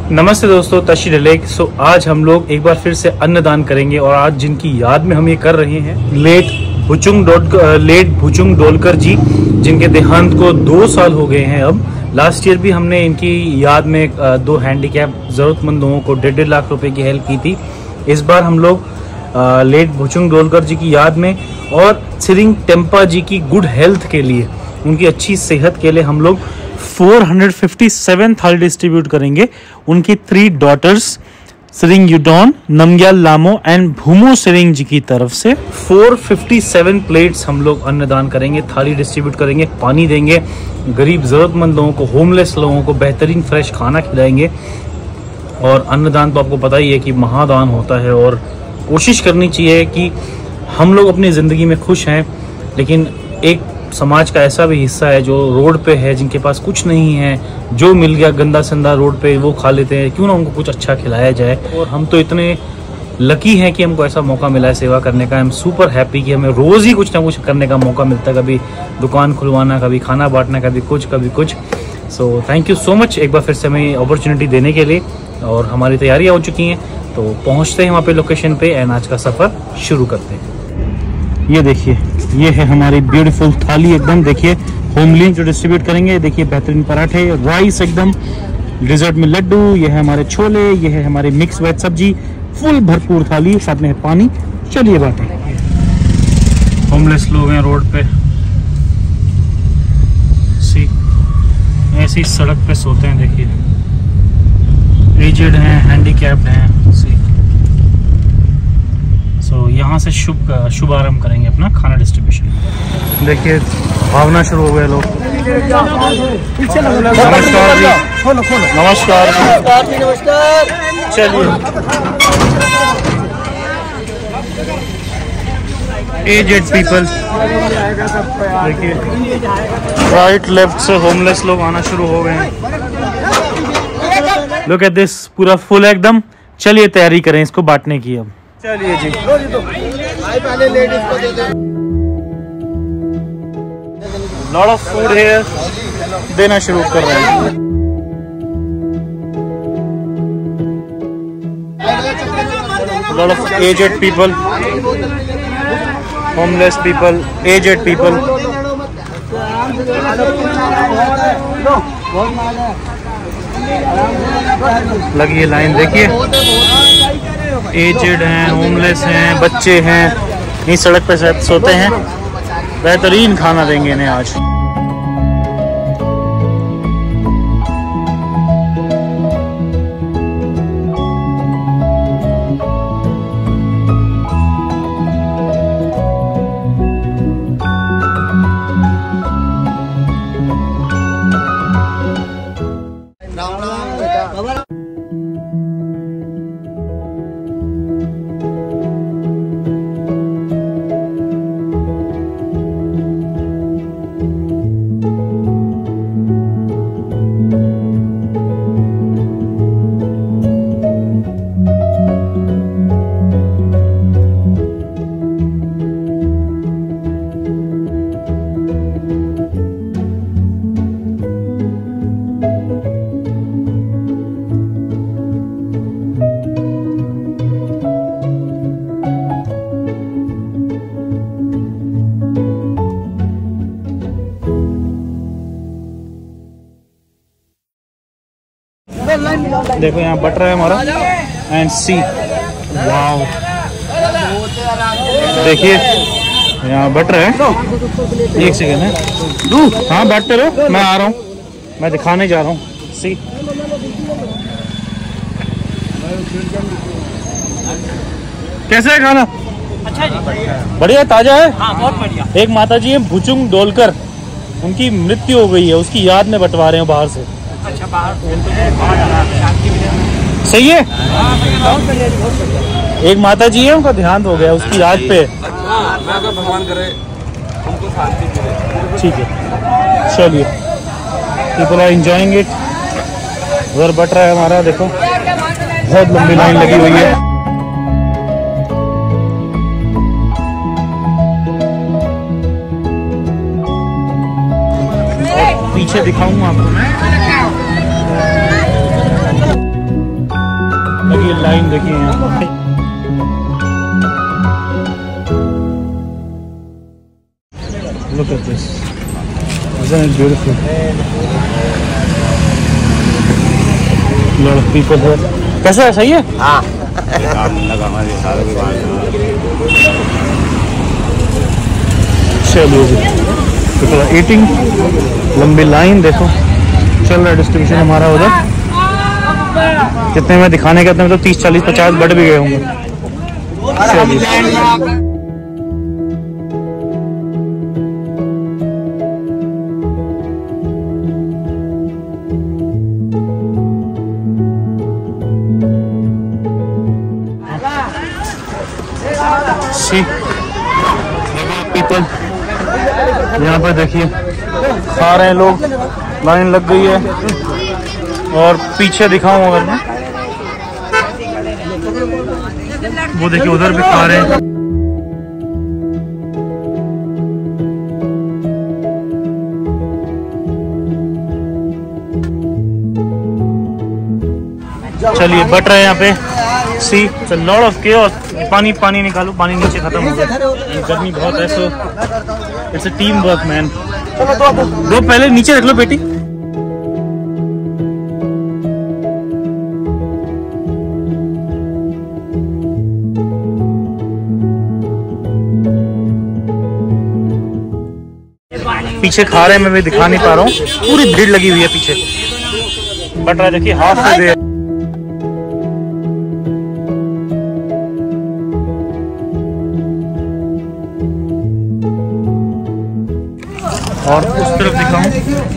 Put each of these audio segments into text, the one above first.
नमस्ते दोस्तों, तशी डलेक। आज हम लोग एक बार फिर से अन्नदान करेंगे और आज जिनकी याद में हम ये कर रहे हैं, लेट भुचुंग डोलकर जी, जिनके देहांत को 2 साल हो गए हैं। अब लास्ट ईयर भी हमने इनकी याद में 2 हैंडीकैप जरूरतमंद लोगों को 1.5 लाख रुपए की हेल्प की थी। इस बार हम लोग लेट भुचुंग डोलकर जी की याद में और सिरिंग टेम्पा जी की गुड हेल्थ के लिए, उनकी अच्छी सेहत के लिए हम लोग 457 थाली डिस्ट्रीब्यूट करेंगे। उनकी 3 डॉटर्स सिरिंग युडोन, नमग्याल लामो एंड भूमो सिरिंग जी की तरफ से 457 प्लेट्स हम लोग अन्नदान करेंगे, थाली डिस्ट्रीब्यूट करेंगे, पानी देंगे, गरीब जरूरतमंद लोगों को, होमलेस लोगों को बेहतरीन फ्रेश खाना खिलाएंगे। और अन्नदान तो आपको पता ही है कि महादान होता है और कोशिश करनी चाहिए कि हम लोग अपनी ज़िंदगी में खुश हैं, लेकिन एक समाज का ऐसा भी हिस्सा है जो रोड पे है, जिनके पास कुछ नहीं है, जो मिल गया गंदा संदा रोड पे वो खा लेते हैं। क्यों ना उनको कुछ अच्छा खिलाया जाए। और हम तो इतने लकी हैं कि हमको ऐसा मौका मिला है सेवा करने का। आई एम सुपर हैप्पी कि हमें रोज़ ही कुछ ना कुछ करने का मौका मिलता है, कभी दुकान खुलवाना, कभी खाना बांटना, कभी कुछ। So thank you so much एक बार फिर से हमें अपॉर्चुनिटी देने के लिए। और हमारी तैयारियाँ हो चुकी हैं, तो पहुँचते हैं वहाँ पे लोकेशन पे एंड आज का सफ़र शुरू करते हैं। ये देखिए, ये है हमारी ब्यूटीफुल थाली एकदम। देखिए होमली जो डिस्ट्रीब्यूट करेंगे। देखिए बेहतरीन पराठे, राइस एकदम, डिजर्ट में लड्डू, ये है हमारे छोले, ये है हमारी मिक्स वेज सब्जी, फुल भरपूर थाली, साथ में है पानी। चलिए बातें। होमलेस लोग हैं रोड पे, सी ऐसी सड़क पे सोते हैं। देखिए एजेड हैं, हैंडीकैप्ड हैं, सी। तो यहाँ से शुभारंभ करेंगे अपना खाना डिस्ट्रीब्यूशन। देखिए भावना शुरू हो गए लोग। नमस्कार जी, नमस्कार। चलिए, एजेड पीपल, देखिए राइट लेफ्ट से होमलेस लोग आना शुरू हो गए हैं। लुक एट दिस, पूरा फुल एकदम। चलिए तैयारी करें इसको बांटने की। अब चलिए जी, लॉट ऑफ फूड है, देना शुरू कर रहे हैं। Lot of aged people, homeless people, aged people. लगी है लाइन, देखिए एजेड हैं, होमलेस हैं, बच्चे हैं, यही सड़क पे सोते हैं। बेहतरीन खाना देंगे इन्हें आज। देखो यहाँ बट रहा है हमारा एंड सी, वाओ। देखिए यहाँ बट रहा है। एक सेकेंड है, हाँ बैठते रहो, मैं आ रहा हूँ, मैं दिखाने जा रहा हूँ। सी, कैसा है खाना? अच्छा जी, बढ़िया, ताजा है। हाँ, बहुत बढ़िया। एक माता जी है भुचुंग डोलकर, उनकी मृत्यु हो गई है, उसकी याद में बंटवा रहे हैं बाहर से। अच्छा, बाहर सही है। एक माता जी है, उनका देहांत हो गया, उसकी याद पे। भगवान करे उनको शांति मिले। ठीक है, चलिए। People are enjoying it. उधर बट रहा है हमारा, देखो बहुत लंबी लाइन लगी हुई है। पीछे दिखाऊंगा आपको मैं। लाइन देखिए यहाँ। Look at this. Isn't it beautiful? Lot of people here. कैसा है, सही है? हाँ। चलिए जी, people are eating. लंबी लाइन देखो, चल रहा है डिस्ट्रीब्यूशन हमारा उधर। कितने में दिखाने के, तो 30, 40, 50 बढ़ भी गए होंगे। चलिए पीपल यहाँ पर देखिए खा रहे हैं लोग, लाइन लग गई है। और पीछे दिखाऊं अगर मैं, वो देखिए उधर भी खा रहे हैं। चलिए बट रहे हैं यहाँ पे। See lot of chaos. पानी पानी निकालो, पानी नीचे खत्म हो गया, गर्मी बहुत है। So it's a team work man. दो पहले नीचे रख लो बेटी। पीछे खा रहे हैं, मैं भी दिखा नहीं पा रहा हूँ, पूरी भीड़ लगी हुई है पीछे। बट रहा देखिए हाफ से दे। और उस तरफ दिखाऊं,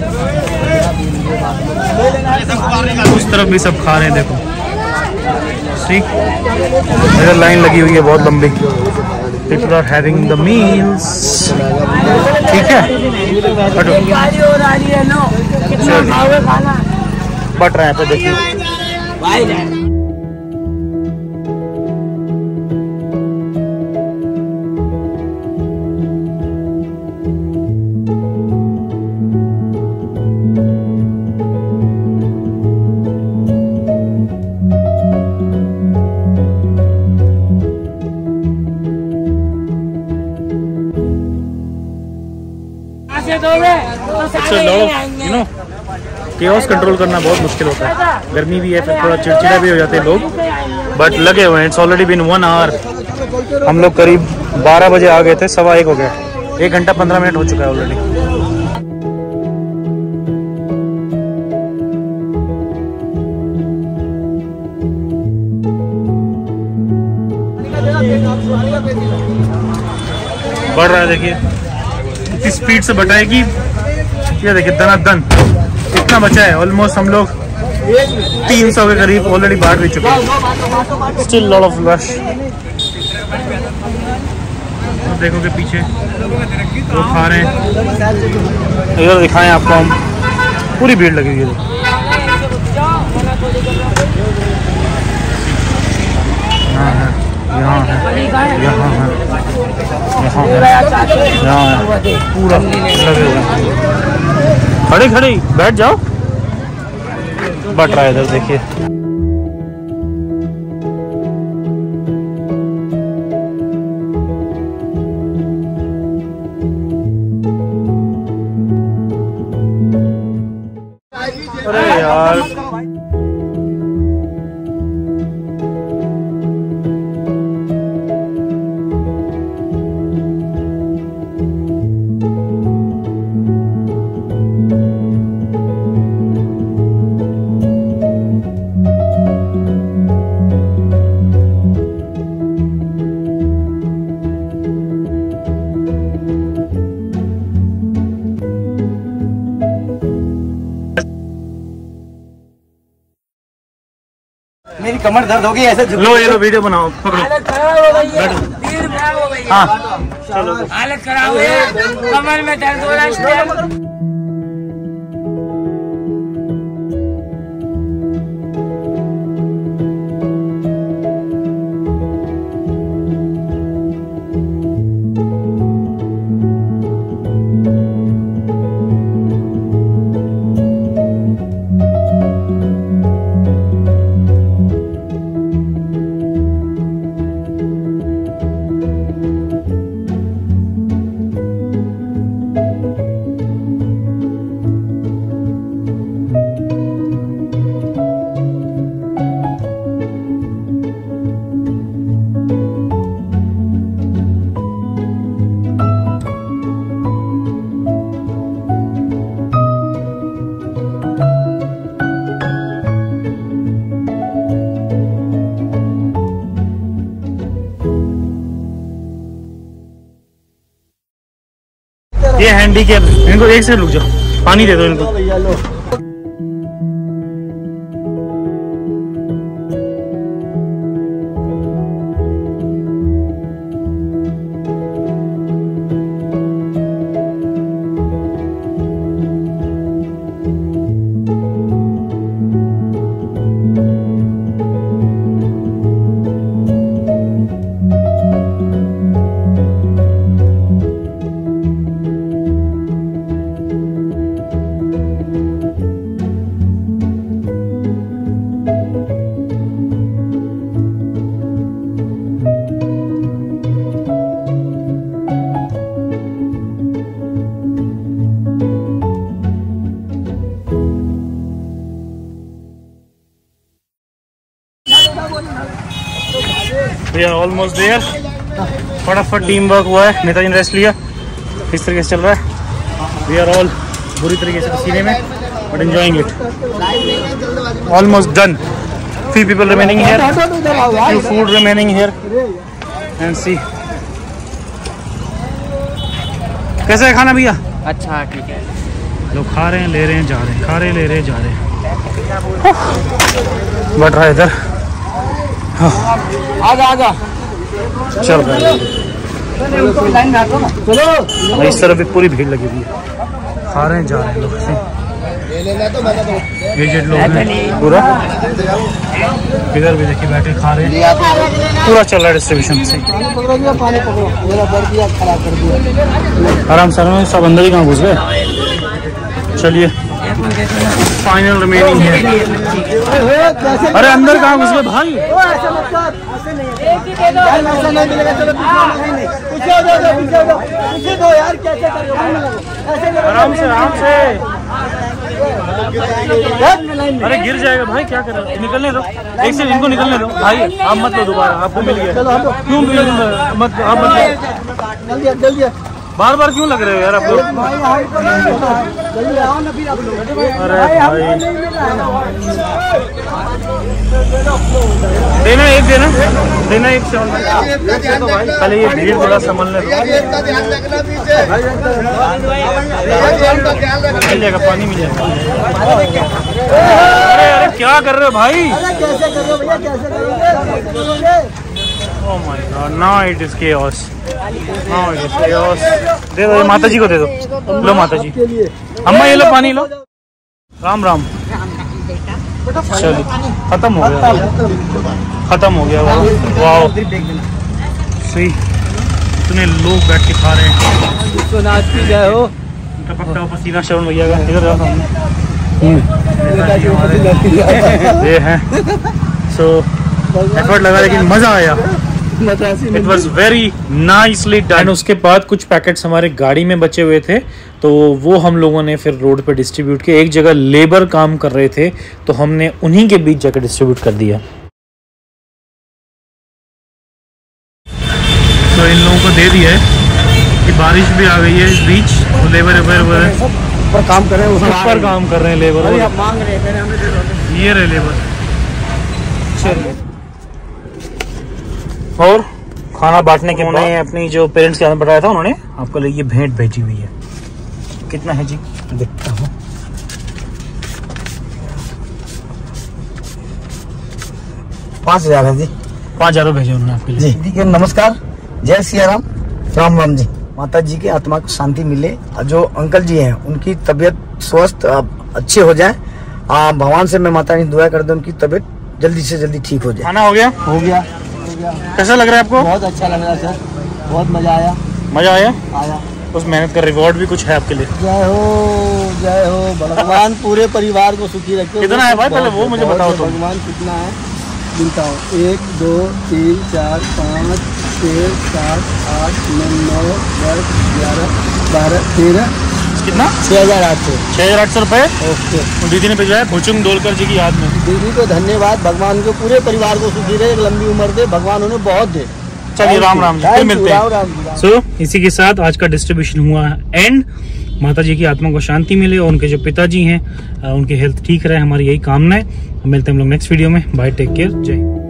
उस तरफ भी सब खा रहे हैं देखो। ठीक, इधर लाइन लगी हुई है बहुत लंबी। People are having the meals। ठीक है, बट रहे हैं पे देखिए। केओस कंट्रोल करना बहुत मुश्किल होता है। गर्मी भी है, फिर थोड़ा चिड़चिड़ा भी हो जाते हैं लोग, बट लगे हुए हैं। It's already been 1 hour. हम लोग करीब 12 बजे आ गए थे, 1:15 हो गया। 1 घंटा 15 मिनट हो चुका है ऑलरेडी। बढ़ रहा है देखिए, कितनी स्पीड से बटाएगी। ये देखिए दनादन इतना बचा है। ऑलमोस्ट हम लोग 300 के करीब ऑलरेडी बांट भी चुके हैं। Still lot of rush. तो देखो कि पीछे लोग खा रहे हैं, इधर दिखाएं आपको हम, पूरी भीड़ लगी हुई है। यहाँ है, यहाँ है, यहाँ है, यहाँ है, पूरा लगे हुए। खड़े खड़े बैठ जाओ। बट रहा है इधर देखिए। अरे यार मेरी कमर दर्द हो गई ऐसे। लो ये लो वीडियो बनाओ, पकड़ो। हाँ चलो, हालत खराब है, कमर में दर्द हो रहा है। हैंडीकैप, इनको एक सेकंड रुक जाओ, पानी दे दो इनको। We are almost there. फटाफट टीम वर्क हुआ है, नेताजी ने रेस्ट लिया, इस तरीके से चल रहा है। We are all बुरी तरीके से पसीने में, but enjoying it. Almost done. Few people remaining here, few food remaining here, and see. कैसा है खाना भैया? अच्छा ठीक है। लोग खा रहे हैं, ले रहे हैं, जा रहे हैं, खा रहे, ले रहे, जा रहे हैं। बढ़ रहा है इधर, आजा चल रहा है। इस तरफ भी पूरी भीड़ लगी हुई है, खा रहे हैं, जा रहे हैं लोग। एजेड लोग हैं पूरा, इधर भी देखिए बैठे खा रहे हैं, पूरा चल रहा है डिस्ट्रीब्यूशन से। आराम से सब अंदर ही कहाँ घुस गए। चलिए फाइनल रिमेनिंग है। अरे अंदर कहाँ घुस गए भाई? आराम से आराम से, अरे गिर जाएगा भाई, क्या कर रहे हो? निकलने दो, एक से इनको निकलने दो भाई, आप मत लो दोबारा, आपको मिल गया। क्यों मत, आप मत जल्दी, बार बार क्यों लग रहे हो यार आप लोग? अरे भाई देना एक, देना एक से पहले ये भीड़ थोड़ा संभलने दो। मिल जाएगा, पानी मिल जाएगा। अरे क्या कर रहे हो भाई? Oh my God, now it is chaos. Now it is chaos. दे दो, माता जी को दे दो। लो माता जी, अम्मा ये लो पानी लो। राम राम। चलो खत्म हो गया, खत्म हो गया। वाह सही, इतने लोग बैठ के खा रहे हैं। टपकता हुआ पसीना श्रवण भैया का, इधर आओ सामने। ये है सो एफर्ट लगा, लेकिन मजा आया। It was very nicely done. उसके बाद कुछ पैकेट्स हमारे गाड़ी में बचे हुए थे, तो वो हम लोगों ने फिर रोड पे डिस्ट्रीब्यूट किए। एक जगह लेबर काम कर रहे थे, तो हमने उन्हीं के बीच जाकर डिस्ट्रीब्यूट कर दिया। तो इन लोगों को दे दिया है कि बारिश भी आ गई है इस बीच, तो लेबर पर काम कर रहे हैं, ऊपर काम कर रहे हैं लेबर, मांग रहे हैं, ये रहे लेबर। चलिए, और खाना बांटने के मैंने अपनी जो पेरेंट्स के हाथ में बताया था, उन्होंने आपको लिए भेंट भेजी हुई है। कितना है जी? देखता हूँ। $5,000 है जी। 5,000 भेजे उन्होंने आपके लिए जी। ठीक है, नमस्कार, जय सिया राम, राम राम जी। माता जी की आत्मा को शांति मिले, जो अंकल जी हैं उनकी तबीयत स्वस्थ अच्छे हो जाए। भगवान से मैं माता जी दुआ कर दूं उनकी तबीयत जल्दी से जल्दी ठीक हो जाए। खाना हो गया? हो गया। कैसा लग रहा है आपको? बहुत अच्छा लग रहा है सर, बहुत मजा आया। मजा आया? उस मेहनत का रिवॉर्ड भी कुछ है आपके लिए? जय हो भगवान पूरे परिवार को सुखी रखे। कितना है भाई पहले वो मुझे बताओ तो। भगवान कितना है गिनता हूँ, 1 2 3 4 5 6 7 8 9 10 11 12 13 कितना? 6,800 रुपए। ओके, दीदी ने भेजा है भुचुंग डोलकर जी की याद में। दीदी को धन्यवाद, भगवान को पूरे परिवार को सुखी रहे, लंबी उम्र दे, भगवान उन्हें बहुत दे। चलिए राम राम जी, फिर मिलते हैं। सो इसी के साथ आज का डिस्ट्रीब्यूशन हुआ एंड। माता जी की आत्मा को शांति मिले और उनके जो पिताजी हैं उनकी हेल्थ ठीक रहे, हमारी यही कामना है। मिलते हैं हम लोग नेक्स्ट वीडियो में। बाय, टेक केयर, जय।